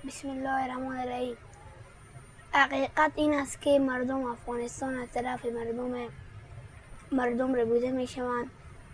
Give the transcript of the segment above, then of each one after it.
بسم الله الرحمن الرحیم. حقیقت این است که مردم افغانستان از طرف مردم ربوده می شوند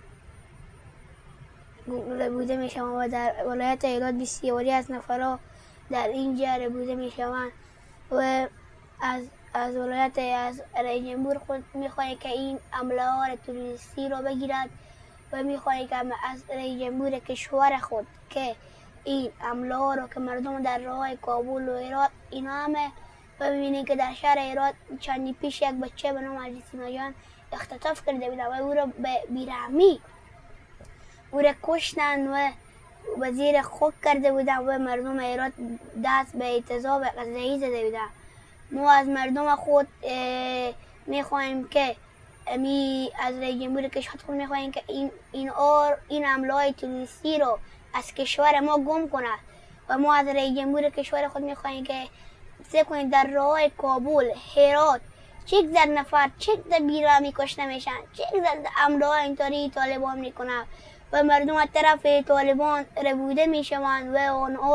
و در ولایت هرات بسیاری از نفرها در اینجا ربوده می شوند و از ولایت رئیس جمهور خود می خواهیم که این حمله ها تروریستی را بگیرد و می خواهیم که از رئیس جمهور کشور خود که این حمله ها را که مردم در راه کابل و هرات اینا همه و ببینید که در شهر هرات چندی پیش یک بچه به نام علی سینا جان اختطاف کرده بودند و او را به بیرحمی او را کشتند و وزیر خاک کرده بودند و مردم هرات دست به اعتصاب قضایی زده بودند. ما از مردم خود میخواهیم که از رئیس جمهور کشور خود میخواهیم که این حمله های تروریستی رو از کشور ما گم کند و ما از رئیس جمهور کشور خود میخواهیم که فکر کنید در راه کابل، هرات چه در نفر چه در بیرحمی کشته میشن، چه در حمله های اینطوری طالبان میکنند و مردم از طرف طالبان ربوده میشوند و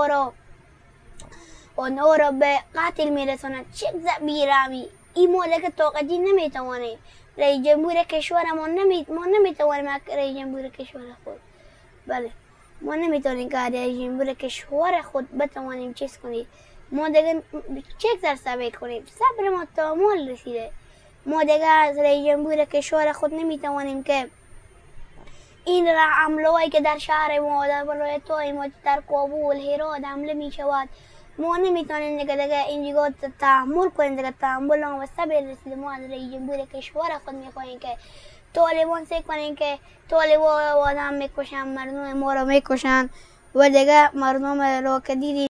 آنها را به قتل میرسانند. چه در بیرحمی این ماله که طاقتی نمیتوانیم رئیس جمهور کشور ما نمیتوانیم رئیس جمهور کشور خود ما نمیتونیم که رئیس جمهور کشور خود بتوانیم چیز کنیم. ما دیگه چه در صبر کنیم، صبر ما تمام رسیده. ما دیگه از رئیس جمهور کشور خود نمیتوانیم که این حمله هایی که در شهر ما در ولایت های ما در کابل هرات حمله می شود ما نمیتونیم دیگه اینجا تحمل کنیم، دیگه تحمل و صبر رسیده. ما از رئیس جمهور کشور خود میخواهیم که طالبان سعی کنیم که طالبان آدم میکشن، مردم ما را میکشن و دیگه مردم را که دیدید